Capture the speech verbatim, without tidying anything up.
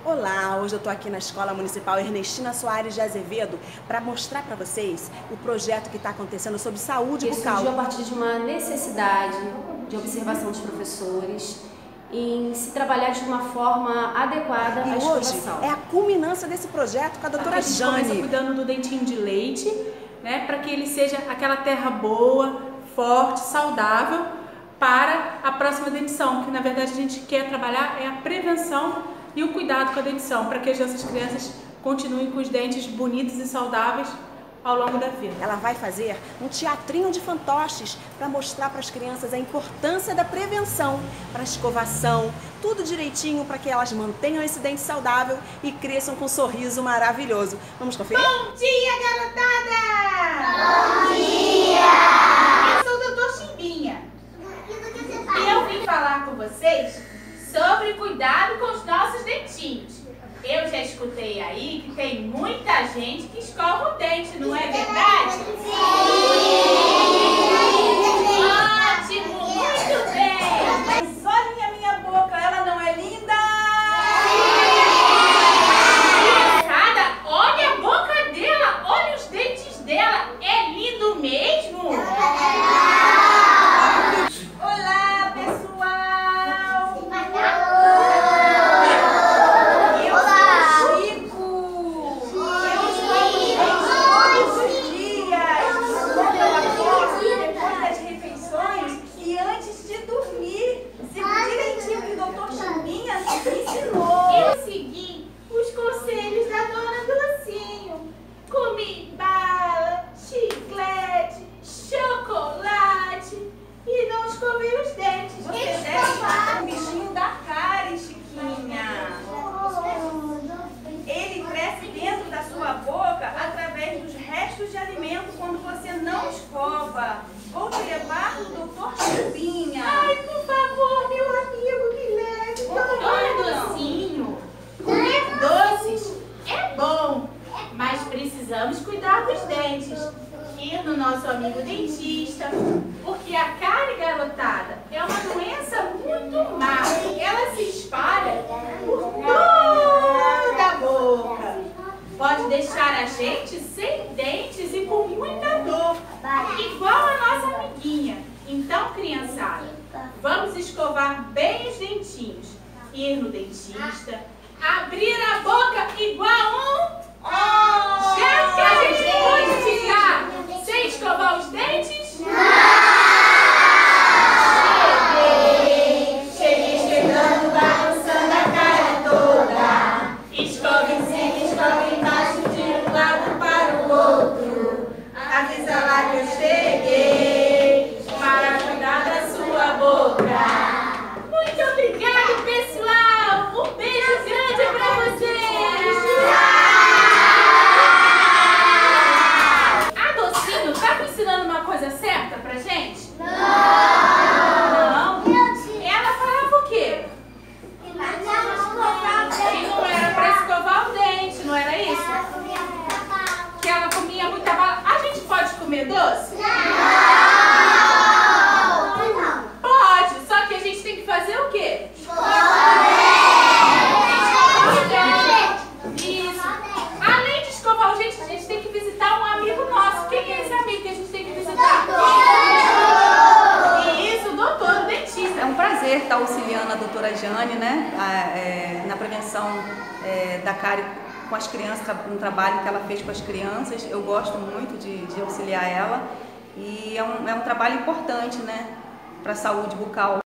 Olá, hoje eu estou aqui na Escola Municipal Ernestina Soares de Azevedo para mostrar para vocês o projeto que está acontecendo sobre saúde Ele bucal. surgiu a partir de uma necessidade de observação dos professores em se trabalhar de uma forma adequada E à hoje escovação. é a culminância desse projeto com a doutora A gente começa Jane. cuidando do dentinho de leite, né, para que ele seja aquela terra boa, forte, saudável para a próxima dentição, que na verdade a gente quer trabalhar é a prevenção e o cuidado com a dentição, para que as nossas crianças continuem com os dentes bonitos e saudáveis ao longo da vida. Ela vai fazer um teatrinho de fantoches para mostrar para as crianças a importância da prevenção, para a escovação, tudo direitinho para que elas mantenham esse dente saudável e cresçam com um sorriso maravilhoso. Vamos conferir? Bom dia, garotada! Bom dia! Eu sou o doutor Chimbinha e eu vim falar com vocês sobre cuidado com os nossos dentinhos. Eu já escutei aí que tem muita gente que escova o dente, não é verdade? Sim! Ótimo, muito bem! Mas olhem a minha boca, ela não é linda? Criançada, olha a boca dela, olha os dentes dela, é lindo mesmo? Olá, pessoal! Eu sou o Chico! Eu escovo os dentes todos os dias! Quando eu acordo, depois das refeições e antes de dormir. Sigo direitinho que o doutor Chimbinha me ensinou. Eu segui os conselhos da dona Docinho. Comi bala, chiclete, chocolate e não escovei os dentes. Você deve estar com o bichinho da cárie, Chiquinha. Ele cresce dentro da sua boca através dos restos de alimento quando você não escova. Vou te levar no doutor Chimbinha. Ai, por favor, meu amigo, me leve. Dona Docinho, comer doces é bom, mas precisamos cuidar dos dentes. Ir no nosso amigo dentista, porque a cárie, garotada, é uma doença muito má. Ela se espalha por toda a boca. Pode deixar a gente sem dentes e com muita dor, igual a nossa amiguinha. Então, criançada, vamos escovar bem os dentinhos, ir no dentista, abrir a boca igual um... Já que a gente pode ficar sem escovar os dentes? Cheguei, cheguei chegando, balançando a cara toda. Escove em cima, escove embaixo, de um lado para o outro. Avisa lá que eu cheguei, para cuidar da sua boca. Muito obrigada, pessoal! Um beijo grande pra vocês! Ensinando uma coisa certa pra gente? Não! Não? Ela falava o quê? Que não era pra escovar o dente, não era isso? Que ela comia muita bala. A gente pode comer doce? Não! Pode, só que a gente tem que fazer o quê? Isso. Além de escovar o dente, a gente tem que visitar um amigo nosso. Quem é esse amigo que a gente tem que visitar? Isso, doutor, o dentista. É um prazer estar auxiliando a doutora Jane, né, a, é, na prevenção é, da cárie com as crianças, no trabalho que ela fez com as crianças. Eu gosto muito de, de auxiliar ela e é um, é um trabalho importante, né, para a saúde bucal.